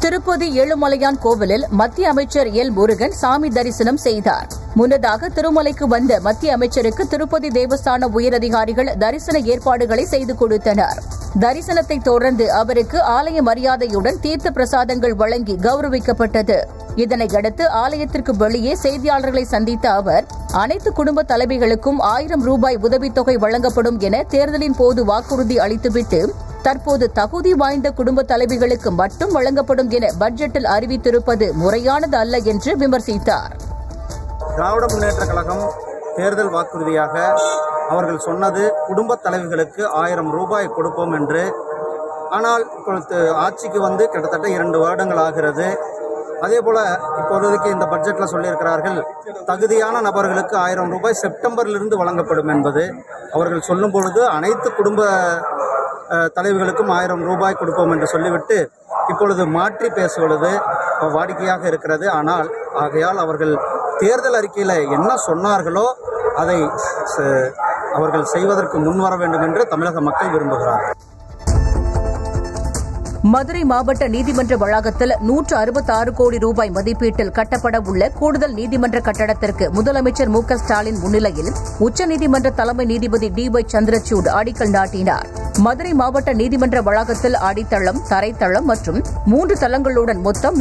திருப்பதி ஏழுமலையான் கோவிலில் மத்திய அமைச்சர் எல் முருகன் சாமி தரிசனம் செய்தார். முன்னதாக திருமலைக்கு வந்த மத்திய அமைச்சருக்கு திருப்பதி தேவஸ்தான உயரதிகாரிகள் தரிசன ஏற்பாடுகளை செய்து கொடுத்தனர். தரிசனத்தை தொடர்ந்து அவருக்கு ஆலய மரியாதையுடன் தீர்த்த பிரசாதங்கள் வழங்கி கௌரவிக்கப்பட்டது. இதனையடுத்து ஆலயத்திற்கு வெளியே செய்தியாளர்களை சந்தித்த அவர், அனைத்து குடும்ப தலைவிகளுக்கும் 1000 ரூபாய் உதவித்தொகை வழங்கப்படும் என தேர்தலின் போது வாக்குறுதி அளித்துவிட்டு தற்போது தகுதி வாய்ந்த குடும்ப தலைவிகளுக்கு மட்டும் வழங்கப்படும் என பட்ஜெட்டில் அறிவித்திருப்பது முறையானது அல்ல என்று விமர்சித்தார். திராவிட முன்னேற்ற கழகம் தேர்தல் வாக்குறுதியாக அவர்கள் சொன்னது குடும்ப தலைவிகளுக்கு 1000 ரூபாய் கொடுப்போம் என்று. ஆனால் இப்பொழுது ஆட்சிக்கு வந்து கிட்டத்தட்ட 2 வருடங்கள் ஆகிறது. அதேபோல இப்போதைக்கு இந்த பட்ஜெட்டில் சொல்லியிருக்கிறார்கள், தகுதியான நபர்களுக்கு 1000 ரூபாய் செப்டம்பரிலிருந்து வழங்கப்படும் என்பது. அவர்கள் சொல்லும் பொழுது அனைத்து குடும்ப தலைவர்களுக்கும் 1000 ரூபாய் கொடுப்போம் என்று சொல்லிவிட்டு இப்பொழுது மாற்றி பேசுவது வாடிக்கையாக இருக்கிறது. ஆனால் ஆகையால் அவர்கள் தேர்தல் அறிக்கையில் என்ன சொன்னார்களோ அதை அவர்கள் செய்வதற்கு முன்வர வேண்டும் என்று தமிழக மக்கள் விரும்புகிறார்கள். மதுரை மாவட்ட நீதிமன்ற வளாகத்தில் 166 கோடி ரூபாய் மதிப்பீட்டில் கட்டப்பட உள்ள கூடுதல் நீதிமன்ற கட்டடத்திற்கு முதலமைச்சர் மு.க.ஸ்டாலின் முன்னிலையில் உச்சநீதிமன்ற தலைமை நீதிபதி டி.ஒய். சந்திரசூட் அடிக்கல் நாட்டினார். மதுரை மாவட்ட நீதிமன்ற வளாகத்தில் அடித்தளம், தரைத்தளம் மற்றும் 3 தளங்களுடன் மொத்தம்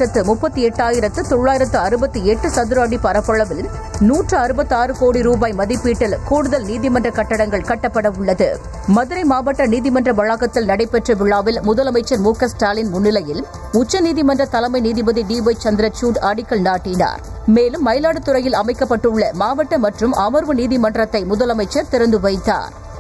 3,38,968 சதுர அடி பரப்பளவில் 166 கோடி ரூபாய் மதிப்பீட்டில் கூடுதல் நீதிமன்ற கட்டடங்கள் கட்டப்பட உள்ளது. மதுரை மாவட்ட நீதிமன்ற வளாகத்தில் நடைபெற்ற விழாவில் முதலமைச்சர் மு.க.ஸ்டாலின் முன்னிலையில் உச்சநீதிமன்ற தலைமை நீதிபதி டி.ஒய். சந்திரசூட் அடிக்கல் நாட்டினார். மேலும் மயிலாடுதுறையில் அமைக்கப்பட்டுள்ள மாவட்ட மற்றும் அமர்வு நீதிமன்றத்தை முதலமைச்சர் திறந்து வைத்தார்.